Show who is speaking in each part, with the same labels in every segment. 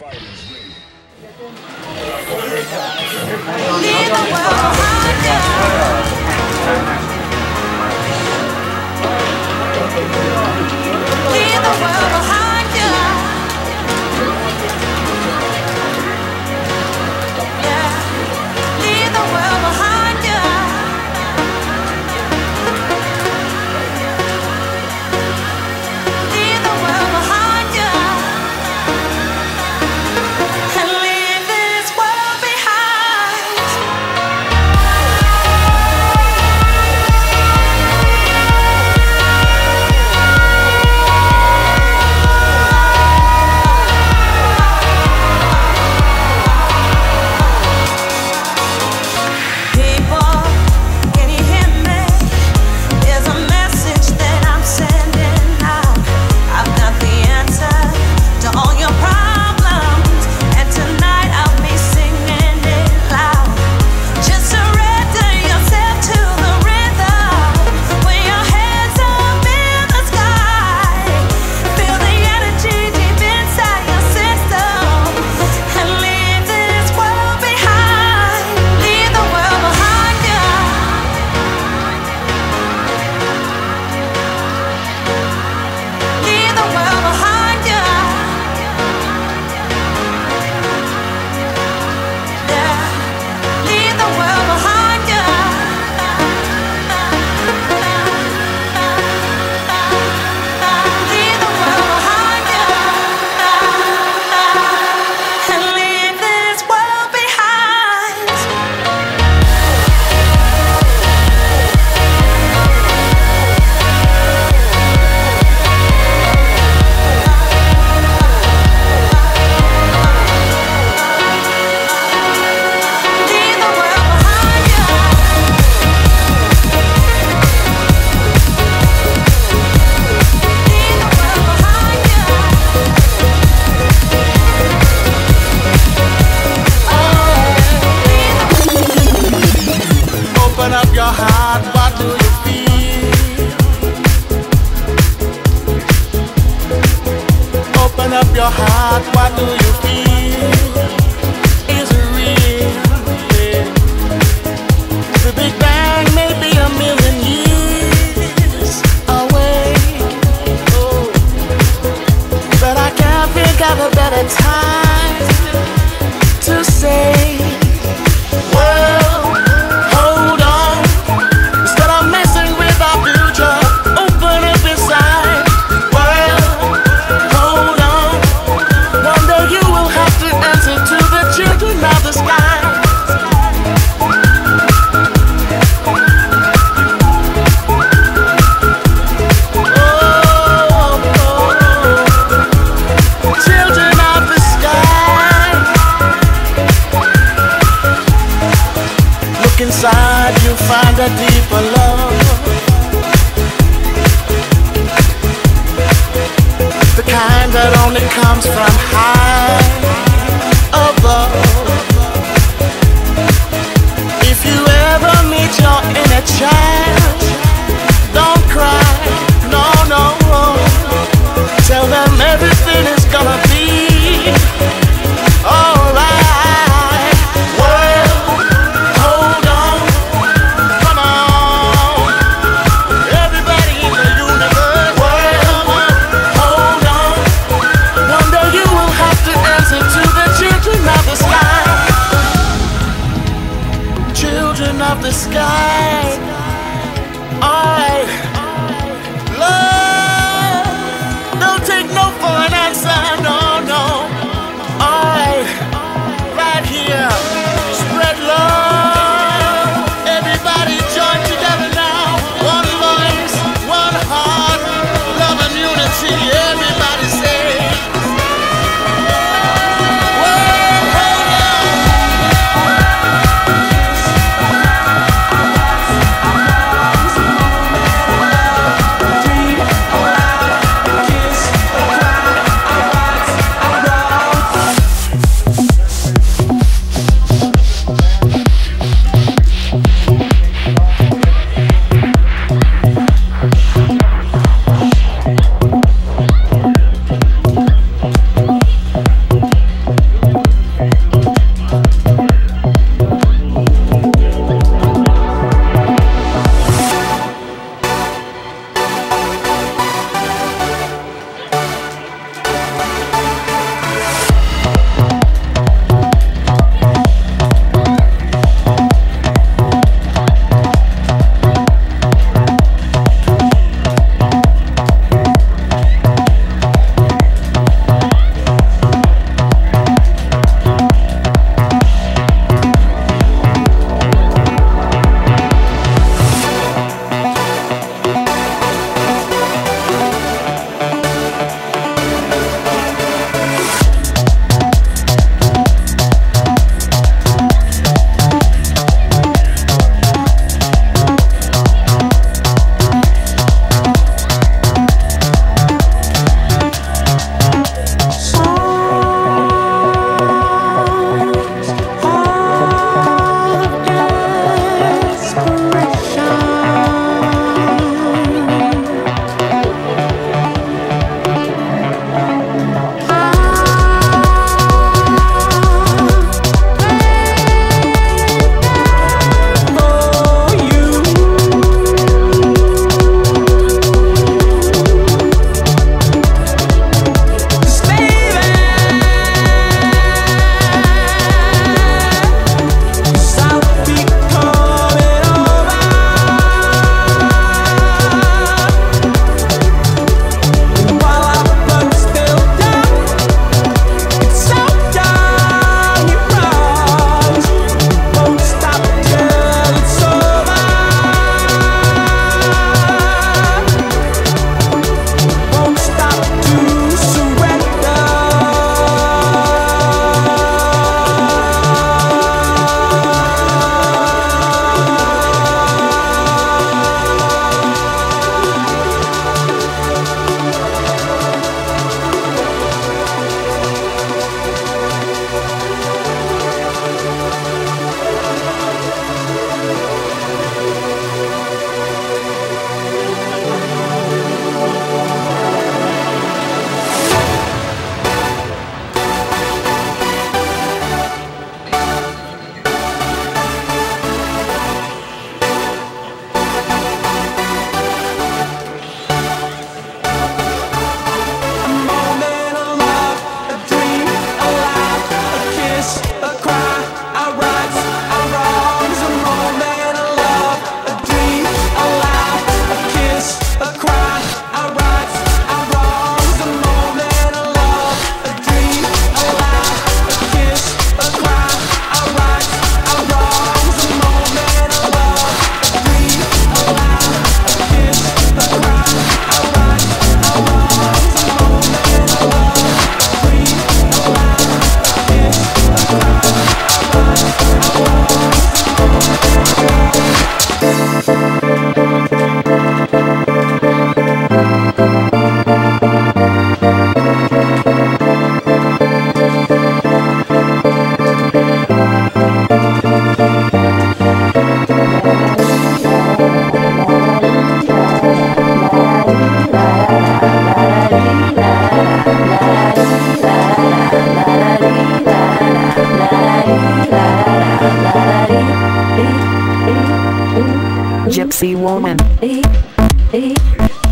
Speaker 1: your heart, what do you feel? Is it real? Yeah. The Big Bang may be a million years away, oh, but I can't think of a better time to say, well, hold on. Instead of messing with our future, open up inside. Well, hold on. One day you will have to answer to the children of the sky. Children of the sky. Look inside, you find a deeper love, the kind that only comes from high above. If you ever meet your inner child, don't cry, no, no. Tell them everything is gonna be alright. Well, hold on, come on, everybody in the universe. Well, hold on, one day you will have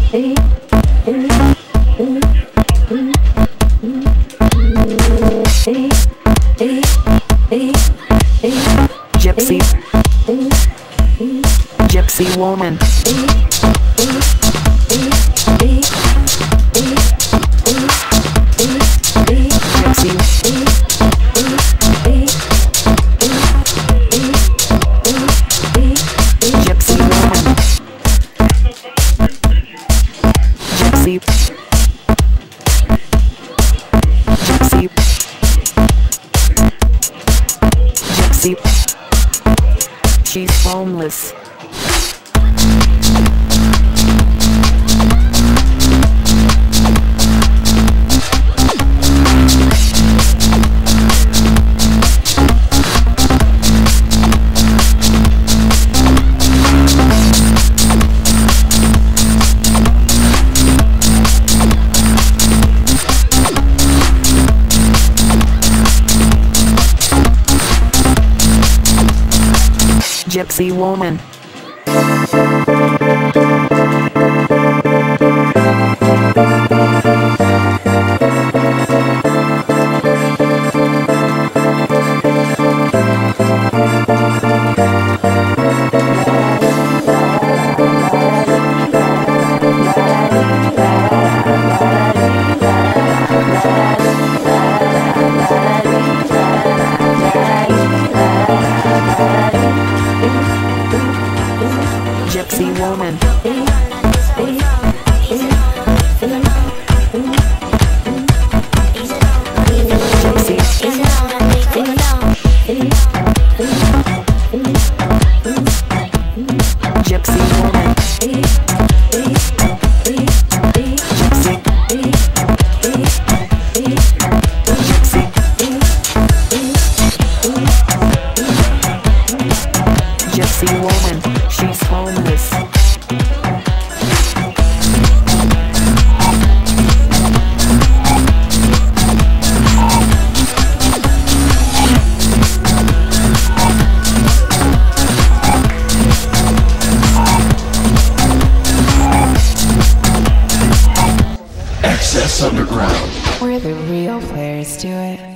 Speaker 2: Gypsy. Gypsy woman. She's homeless. Gypsy woman. Gypsy woman. Gypsy woman, she's homeless.
Speaker 3: Access Underground,
Speaker 4: where the real players do it.